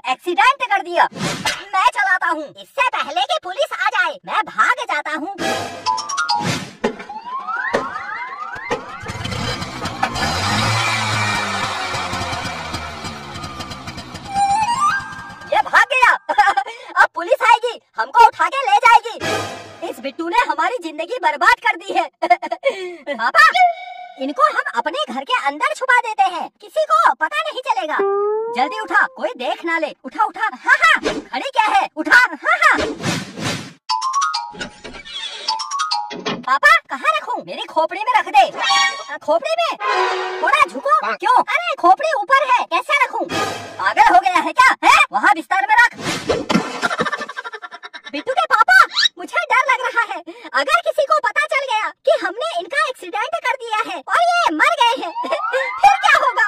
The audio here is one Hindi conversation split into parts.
एक्सीडेंट कर दिया। मैं चलाता हूँ, इससे पहले कि पुलिस आ जाए मैं भाग जाता हूँ। ये भाग गया। अब पुलिस आएगी, हमको उठा के ले जाएगी। इस बिट्टू ने हमारी जिंदगी बर्बाद कर दी है। पापा, इनको हम अपने घर के अंदर छुपा देते हैं, किसी को पता नहीं चलेगा। जल्दी उठा, कोई देख ना ले। उठा उठा। हाँ हाँ, खड़ी क्या है, उठा। हाँ हाँ। पापा, कहाँ रखूं? मेरी खोपड़ी में रख दे। खोपड़ी में? थोड़ा झुको। क्यों? अरे खोपड़ी ऊपर है, कैसे रखूं? पागल हो गया है क्या? है? वहाँ बिस्तर में रख। बिट्टू के पापा, मुझे डर लग रहा है। अगर किसी को पता चल गया कि हमने इनका एक्सीडेंट कर दिया है और ये मर गए हैं, फिर क्या होगा?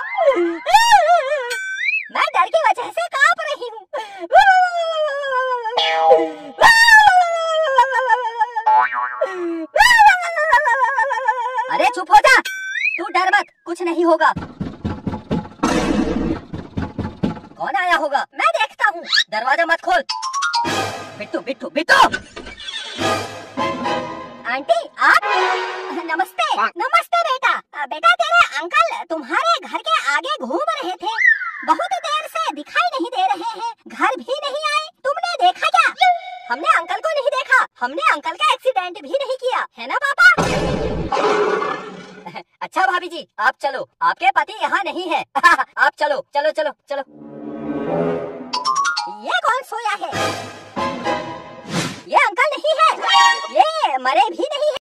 मैं डर की वजह से कांप रही हूँ। अरे चुप हो जा, तू डर मत, कुछ नहीं होगा। कौन आया होगा? मैं देखता हूँ, दरवाजा मत खोल। बिट्टू बिट्टू बिट्टू। आंटी आप? नमस्ते। नमस्ते बेटा। बेटा तेरे अंकल तुम्हारे घर के आगे घूम रहे थे, बहुत देर से दिखाई नहीं दे रहे हैं, घर भी नहीं आए, तुमने देखा क्या? हमने अंकल को नहीं देखा, हमने अंकल का एक्सीडेंट भी नहीं किया, है ना पापा? अच्छा भाभी जी, आप चलो, आपके पति यहाँ नहीं है। आप चलो चलो चलो चलो। ये कौन सोया है? ये अंकल नहीं है, ये मरे भी नहीं है।